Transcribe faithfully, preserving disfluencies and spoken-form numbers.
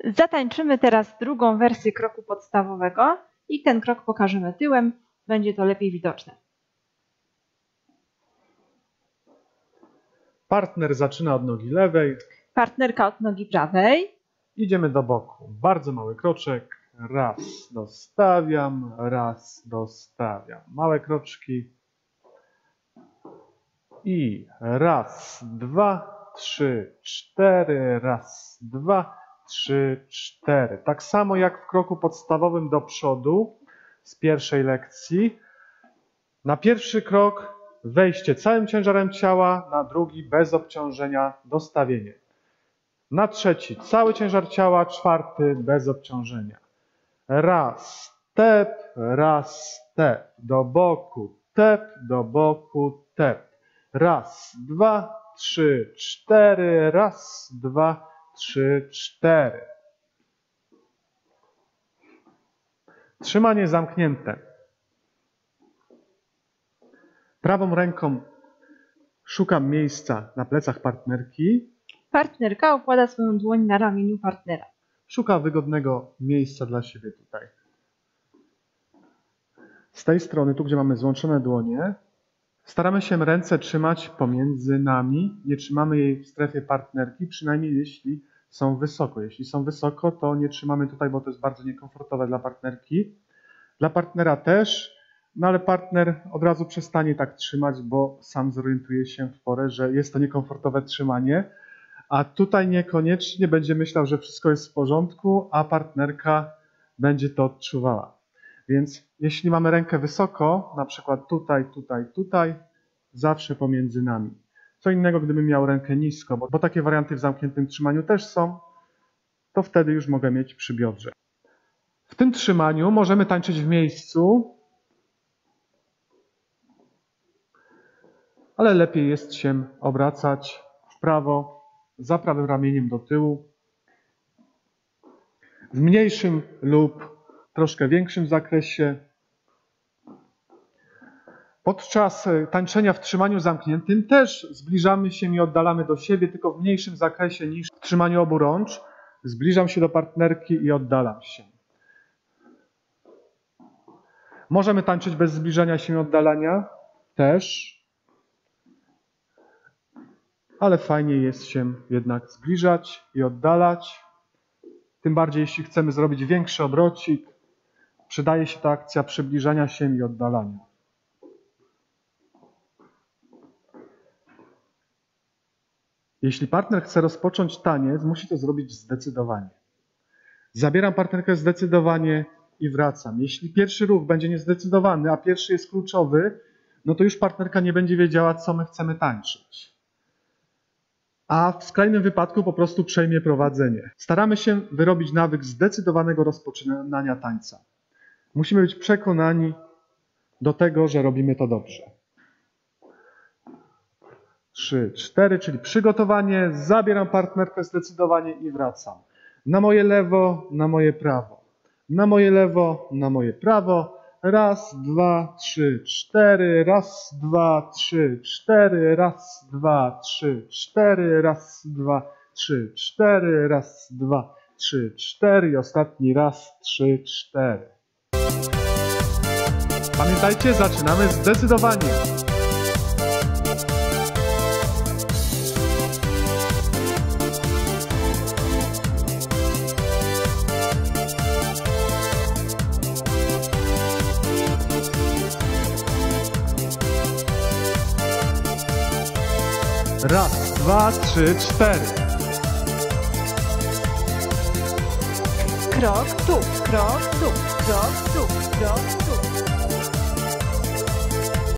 Zatańczymy teraz drugą wersję kroku podstawowego i ten krok pokażemy tyłem. Będzie to lepiej widoczne. Partner zaczyna od nogi lewej. Partnerka od nogi prawej. Idziemy do boku. Bardzo mały kroczek. Raz, dostawiam, raz, dostawiam. Małe kroczki. I raz, dwa, trzy, cztery. Raz, dwa, trzy, cztery. Tak samo jak w kroku podstawowym do przodu z pierwszej lekcji. Na pierwszy krok wejście całym ciężarem ciała, na drugi bez obciążenia dostawienie. Na trzeci cały ciężar ciała, czwarty bez obciążenia. Raz, tep, raz, tep, do boku, tep, do boku, tep. Raz, dwa, trzy, cztery, raz, dwa, trzy, cztery. Trzymanie zamknięte. Prawą ręką szukam miejsca na plecach partnerki. Partnerka układa swoją dłoń na ramieniu partnera. Szuka wygodnego miejsca dla siebie tutaj. Z tej strony, tu gdzie mamy złączone dłonie, staramy się ręce trzymać pomiędzy nami. Nie trzymamy jej w strefie partnerki, przynajmniej jeśli są wysoko. Jeśli są wysoko, to nie trzymamy tutaj, bo to jest bardzo niekomfortowe dla partnerki. Dla partnera też, no ale partner od razu przestanie tak trzymać, bo sam zorientuje się w porę, że jest to niekomfortowe trzymanie. A tutaj niekoniecznie będzie myślał, że wszystko jest w porządku, a partnerka będzie to odczuwała. Więc jeśli mamy rękę wysoko, na przykład tutaj, tutaj, tutaj, zawsze pomiędzy nami. Co innego, gdybym miał rękę nisko, bo, bo takie warianty w zamkniętym trzymaniu też są, to wtedy już mogę mieć przy biodrze. W tym trzymaniu możemy tańczyć w miejscu, ale lepiej jest się obracać w prawo, za prawym ramieniem do tyłu, w mniejszym lub troszkę większym zakresie. Podczas tańczenia w trzymaniu zamkniętym też zbliżamy się i oddalamy do siebie, tylko w mniejszym zakresie niż w trzymaniu obu rącz. Zbliżam się do partnerki i oddalam się. Możemy tańczyć bez zbliżania się i oddalania też, ale fajniej jest się jednak zbliżać i oddalać. Tym bardziej, jeśli chcemy zrobić większy obrocik, przydaje się ta akcja przybliżania się i oddalania. Jeśli partner chce rozpocząć taniec, musi to zrobić zdecydowanie. Zabieram partnerkę zdecydowanie i wracam. Jeśli pierwszy ruch będzie niezdecydowany, a pierwszy jest kluczowy, no to już partnerka nie będzie wiedziała, co my chcemy tańczyć. A w skrajnym wypadku po prostu przejmie prowadzenie. Staramy się wyrobić nawyk zdecydowanego rozpoczynania tańca. Musimy być przekonani do tego, że robimy to dobrze. Trzy, cztery, czyli przygotowanie, zabieram partnerkę zdecydowanie i wracam. Na moje lewo, na moje prawo. Na moje lewo, na moje prawo. Raz, dwa, trzy, cztery. Raz, dwa, trzy, cztery. Raz, dwa, trzy, cztery. Raz, dwa, trzy, cztery. Raz, dwa, trzy, cztery. I ostatni raz, trzy, cztery. Pamiętajcie, zaczynamy zdecydowanie. Raz, dwa, trzy, cztery. Krok, tu, krok, tu, krok, tu, krok, tu.